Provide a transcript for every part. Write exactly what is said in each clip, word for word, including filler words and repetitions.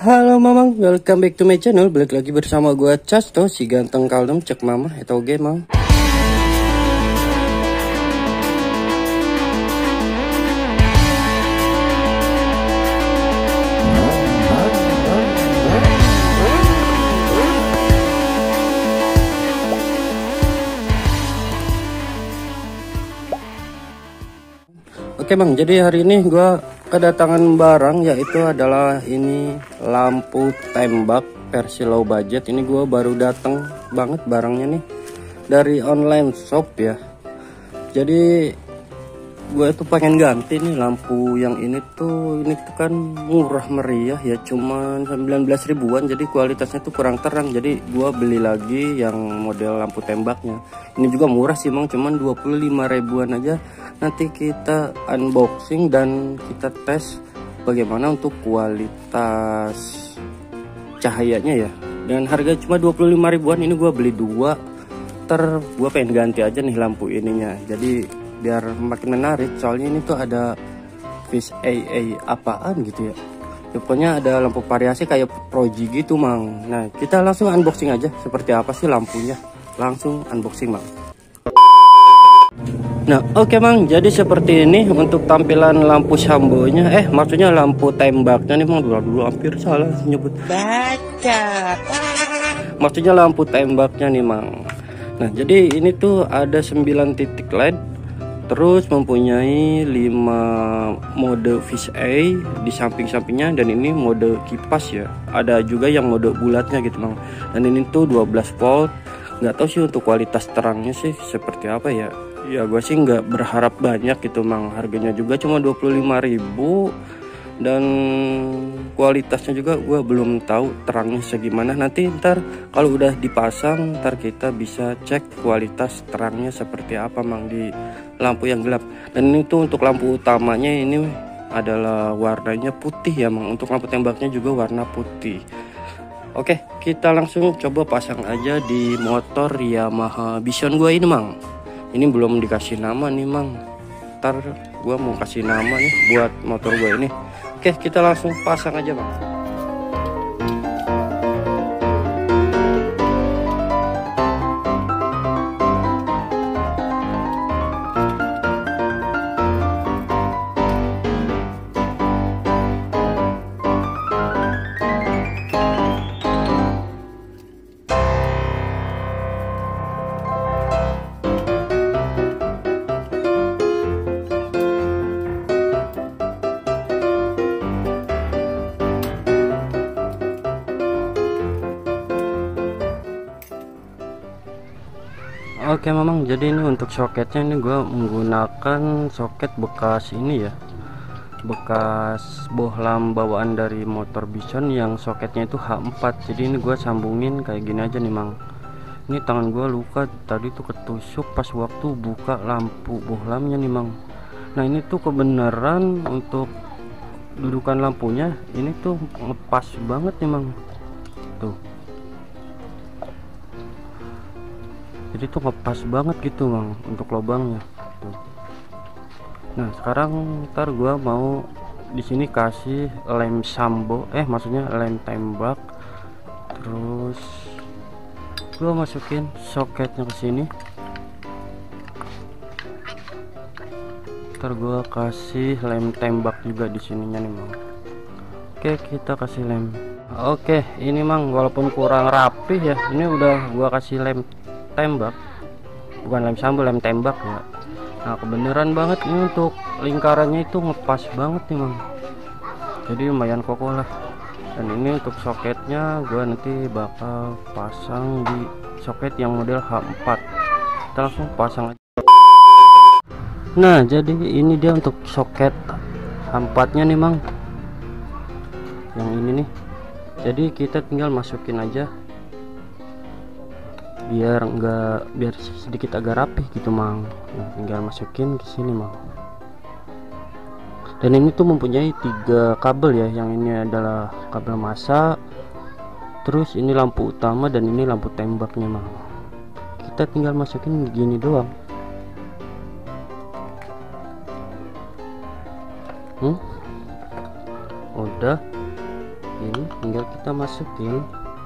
Halo mamang, welcome back to my channel. Balik lagi bersama gua Casto, si ganteng kaldem cek mama atau game mang. Oke bang, jadi hari ini gua kedatangan barang, yaitu adalah ini lampu tembak versi low budget. Ini gua baru datang banget barangnya nih dari online shop ya. Jadi gue itu pengen ganti nih lampu yang ini tuh. Ini tuh kan murah meriah ya, cuman sembilan belas ribuan. Jadi kualitasnya tuh kurang terang. Jadi gue beli lagi yang model lampu tembaknya. Ini juga murah sih bang, cuman dua puluh lima ribuan aja. Nanti kita unboxing dan kita tes bagaimana untuk kualitas cahayanya ya. Dan harga cuma dua puluh lima ribuan. Ini gue beli dua. Ter gue pengen ganti aja nih lampu ininya. Jadi biar makin menarik, soalnya ini tuh ada fish A A apaan gitu ya. Pokoknya ada lampu variasi kayak proji gitu mang. Nah kita langsung unboxing aja seperti apa sih lampunya. Langsung unboxing mang. Nah oke okay, mang, jadi seperti ini untuk tampilan lampu sambonya. Eh maksudnya lampu tembaknya nih mang. Dulu dulu hampir salah nyebut. Baca. Maksudnya lampu tembaknya nih mang. Nah jadi ini tuh ada sembilan titik L E D. Terus mempunyai lima mode fish eye di samping-sampingnya, dan ini mode kipas ya. Ada juga yang mode bulatnya gitu bang. Dan ini tuh dua belas volt. Nggak tahu sih untuk kualitas terangnya sih seperti apa ya. Ya gue sih nggak berharap banyak gitu bang. Harganya juga cuma dua puluh lima ribu. Dan kualitasnya juga gue belum tahu terangnya segimana. Nanti ntar kalau udah dipasang, ntar kita bisa cek kualitas terangnya seperti apa mang di lampu yang gelap. Dan ini tuh untuk lampu utamanya ini adalah warnanya putih ya mang. Untuk lampu tembaknya juga warna putih. Oke, kita langsung coba pasang aja di motor Yamaha Vision gue ini mang. Ini belum dikasih nama nih mang. Ntar gue mau kasih nama nih buat motor gue ini. Oke, kita langsung pasang aja bang. Oke memang, jadi ini untuk soketnya ini gue menggunakan soket bekas ini ya, bekas bohlam bawaan dari motor Bison yang soketnya itu H empat. Jadi ini gue sambungin kayak gini aja nih mang. Ini tangan gue luka tadi tuh ketusuk pas waktu buka lampu bohlamnya nih mang. Nah ini tuh kebenaran untuk dudukan lampunya ini tuh ngepas banget nih mang. Tuh, jadi tuh ngepas banget gitu bang untuk lubangnya tuh. Nah sekarang ntar gua mau di sini kasih lem sambo, eh maksudnya lem tembak. Terus gua masukin soketnya ke sini. Ntar gua kasih lem tembak juga di sininya nih bang. Oke, kita kasih lem. Oke, ini mang walaupun kurang rapih ya, ini udah gua kasih lem tembak, bukan lem sambal, lem tembak ya. Nah kebenaran banget ini untuk lingkarannya itu ngepas banget nih bang. Jadi lumayan kokoh lah. Dan ini untuk soketnya gue nanti bakal pasang di soket yang model H empat. Kita langsung pasang aja. Nah jadi ini dia untuk soket H empat nya nih bang, yang ini nih. Jadi kita tinggal masukin aja biar enggak, biar sedikit agak rapih gitu mang. Nah, tinggal masukin ke sini mang. Dan ini tuh mempunyai tiga kabel ya. Yang ini adalah kabel massa, terus ini lampu utama, dan ini lampu tembaknya mang. Kita tinggal masukin gini doang. Hmm? Udah. ini tinggal kita masukin.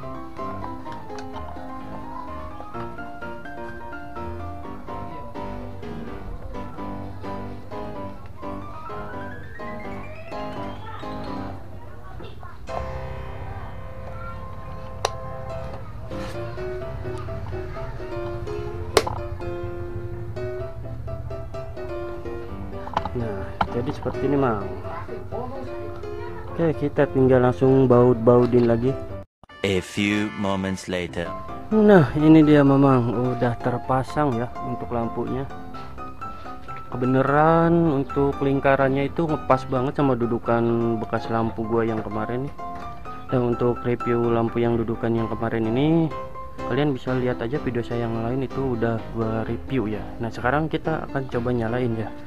Nah, jadi seperti ini, Mang. Oke, kita tinggal langsung baut-bautin lagi. A few moments later. Nah, ini dia, Mamang, udah terpasang ya untuk lampunya. Kebeneran untuk lingkarannya itu ngepas banget sama dudukan bekas lampu gua yang kemarin nih. Dan untuk review lampu yang dudukan yang kemarin ini, kalian bisa lihat aja video saya yang lain, itu udah gua review ya. Nah, sekarang kita akan coba nyalain ya.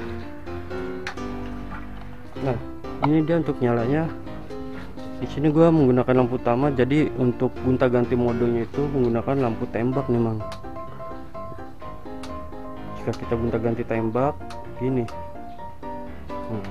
Nah, ini dia untuk nyalanya. Di sini gua menggunakan lampu utama, jadi untuk gonta-ganti modenya itu menggunakan lampu tembak nih, Mang. Jika kita gonta-ganti tembak gini. Hmm.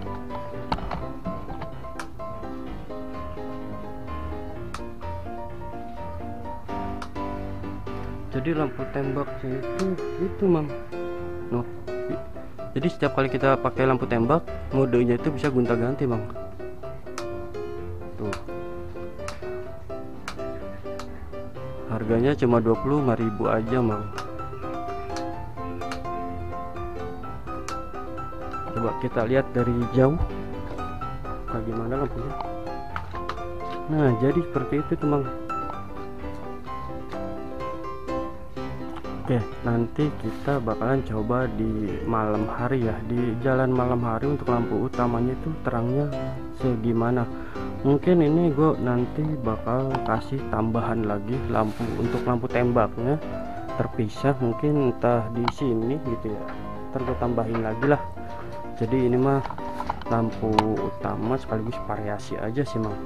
Jadi lampu tembaknya itu itu, Mang. Noh. Jadi setiap kali kita pakai lampu tembak, modenya itu bisa gonta-ganti, Bang. Tuh. Harganya cuma dua puluh lima ribu aja, Bang. Coba kita lihat dari jauh bagaimana lampunya. Nah, jadi seperti itu tuh, Bang. Oke, nanti kita bakalan coba di malam hari ya, di jalan malam hari untuk lampu utamanya itu terangnya segimana. Mungkin ini gue nanti bakal kasih tambahan lagi lampu untuk lampu tembaknya terpisah, mungkin entah di sini gitu ya. Ntar gue tambahin lagi lah. Jadi ini mah lampu utama sekaligus variasi aja sih, Mang.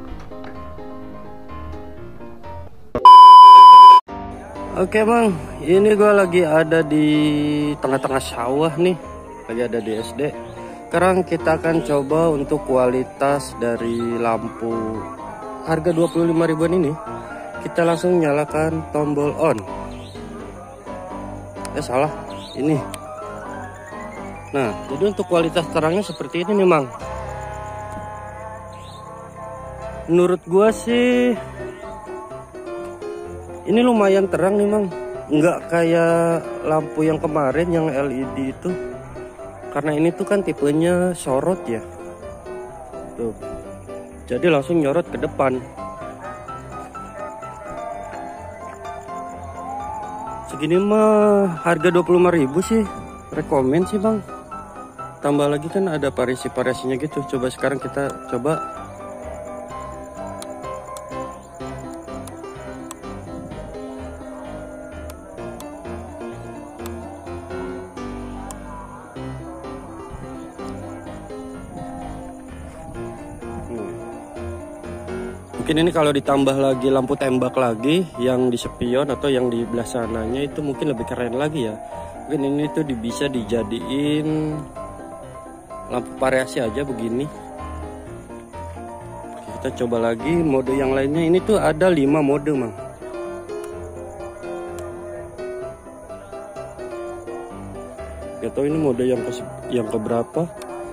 Oke, Mang, ini gue lagi ada di tengah-tengah sawah nih, lagi ada di S D. Sekarang kita akan coba untuk kualitas dari lampu harga dua puluh lima ribuan ini. Kita langsung nyalakan tombol on. Eh salah, ini. Nah, jadi untuk kualitas terangnya seperti ini nih, Mang. Menurut gue sih ini lumayan terang nih, Mang. Nggak kayak lampu yang kemarin yang L E D itu. Karena ini tuh kan tipenya sorot ya. Tuh. Jadi langsung nyorot ke depan. Segini mah harga dua puluh lima ribu sih. Rekomen sih, Bang. Tambah lagi kan ada variasi-variasinya gitu. Coba sekarang kita coba. Mungkin ini kalau ditambah lagi lampu tembak lagi yang di spion atau yang di belah sananya itu mungkin lebih keren lagi ya. Mungkin ini tuh bisa dijadiin lampu variasi aja begini. Kita coba lagi mode yang lainnya. Ini tuh ada lima mode, Mang. Gak tau ini mode yang ke yang keberapa.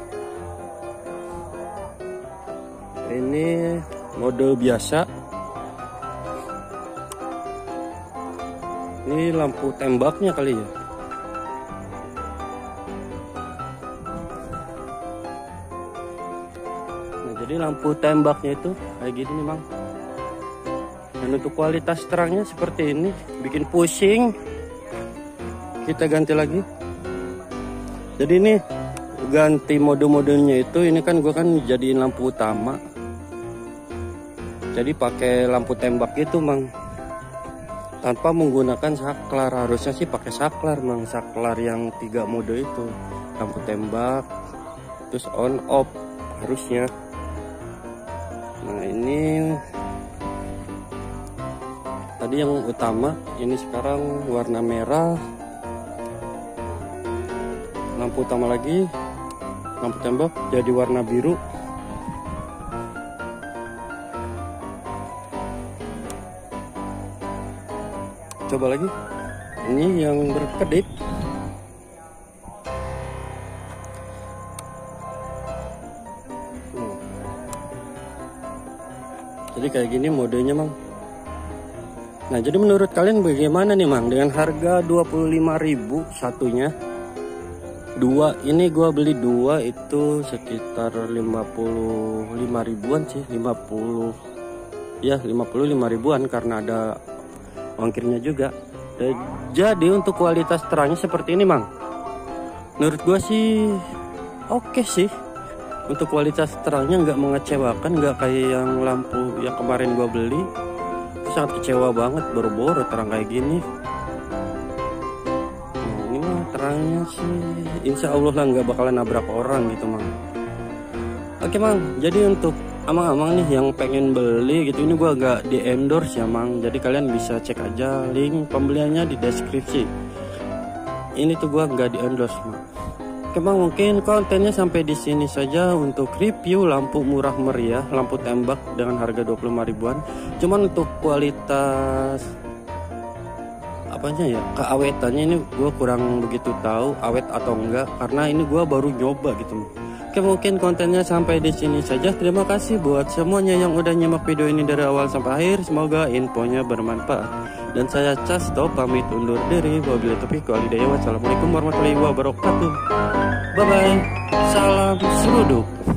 Ini mode biasa. Ini lampu tembaknya kali ya. Nah, jadi lampu tembaknya itu kayak gini nih, Mang. Dan untuk kualitas terangnya seperti ini, bikin pusing. Kita ganti lagi. Jadi ini ganti mode-modenya itu, ini kan gua kan jadiin lampu utama. Jadi pakai lampu tembak itu, Mang, tanpa menggunakan saklar. Harusnya sih pakai saklar, Mang, saklar yang tiga mode itu, lampu tembak terus on off harusnya. Nah, ini tadi yang utama, ini sekarang warna merah. Lampu utama lagi, lampu tembak jadi warna biru. coba lagi. Ini yang berkedip. Hmm. Jadi kayak gini modenya, Mang. Nah, jadi menurut kalian bagaimana nih, Mang? Dengan harga dua puluh lima ribu satunya. Dua, ini gua beli dua itu sekitar lima puluh lima ribuan sih, lima puluh. Ya, lima puluh lima ribuan karena ada ongkirnya juga. Jadi untuk kualitas terangnya seperti ini, Mang. Menurut gua sih oke okay sih. Untuk kualitas terangnya nggak mengecewakan, nggak kayak yang lampu yang kemarin gua beli. Sangat kecewa banget, boro-boro terang kayak gini. Nah, ini mah terangnya sih insya Allah lah nggak bakalan nabrak orang gitu, Mang. Oke, Mang, jadi untuk amang-amang nih yang pengen beli gitu, ini gua agak di endorse ya, Mang. Jadi kalian bisa cek aja link pembeliannya di deskripsi. Ini tuh gua nggak di endorse, Mang. Oke, Mang, mungkin kontennya sampai di sini saja untuk review lampu murah meriah, lampu tembak dengan harga dua puluh lima ribuan. Cuman untuk kualitas apanya ya, keawetannya ini gue kurang begitu tahu awet atau enggak, karena ini gue baru nyoba gitu. Oke, mungkin kontennya sampai di sini saja. Terima kasih buat semuanya yang udah nyimak video ini dari awal sampai akhir. Semoga infonya bermanfaat. Dan saya Casto pamit undur diri. Wabillahi taufiq wal hidayah. Wassalamualaikum warahmatullahi wabarakatuh. Bye bye. Salam seruduk.